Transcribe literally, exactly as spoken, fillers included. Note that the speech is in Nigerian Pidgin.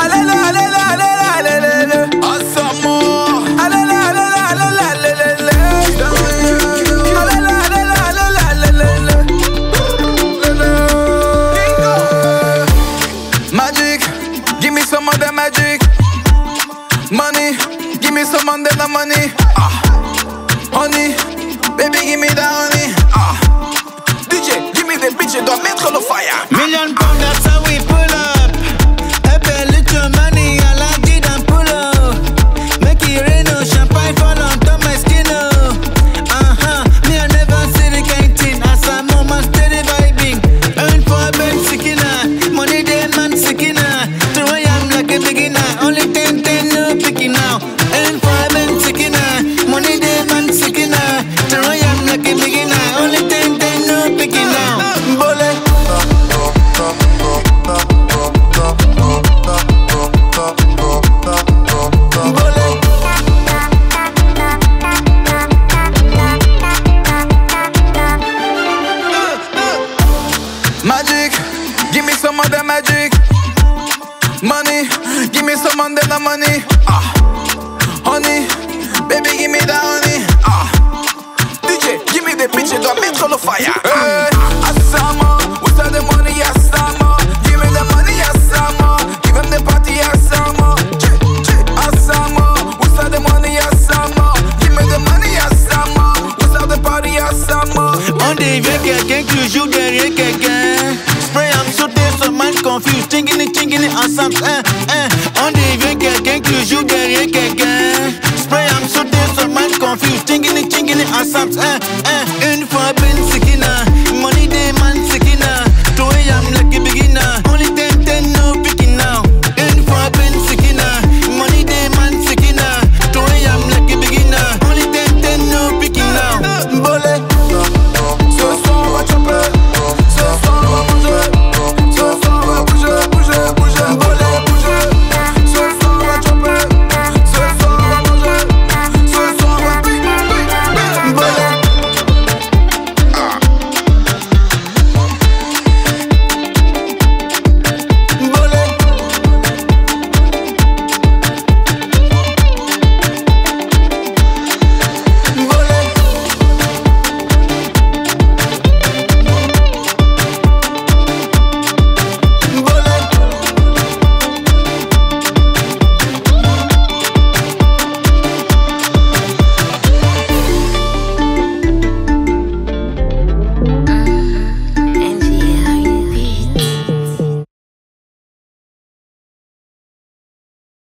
Asamor. Magic, give me some of the magic. Money, give me some of the money. Ah, honey, baby, give me the honey. Ah, D J, give me the bitch, dois mettre le fire. Million pound, that's how we pull up. A bit little money, I like it and pull up. Make it rain, oh, champagne fall on top my skin, oh. Uh-huh, me I never see the canteen. Asamor, man steady vibing. Earn for a bed, sickina. Money day, man, sickina. To where I'm like a beginner. Only ten, ten, no picking now. Earn for a bed, sickina. Money day, man, sickina. To where I'm like a beginner. Only ten, ten, no picking now. Bole. Magic, give me some of the magic. Money, give me some of the money. Ah, honey, baby, give me the honey. Ah, D J, give me the bitch, dois mettre le fire. Hey, Asamor, what's all the money, Asamor? Give me the money, Asamor. Give him the party, Asamor. Asamor, what's all the money, Asamor? Give me the money, Asamor. What's all the party, Asamor? On des vieux quelqu'un qui joue derrière quelqu'un. Spray, I'm sauté, so man confused. Tingini, tingini, ensemble, hein, hein.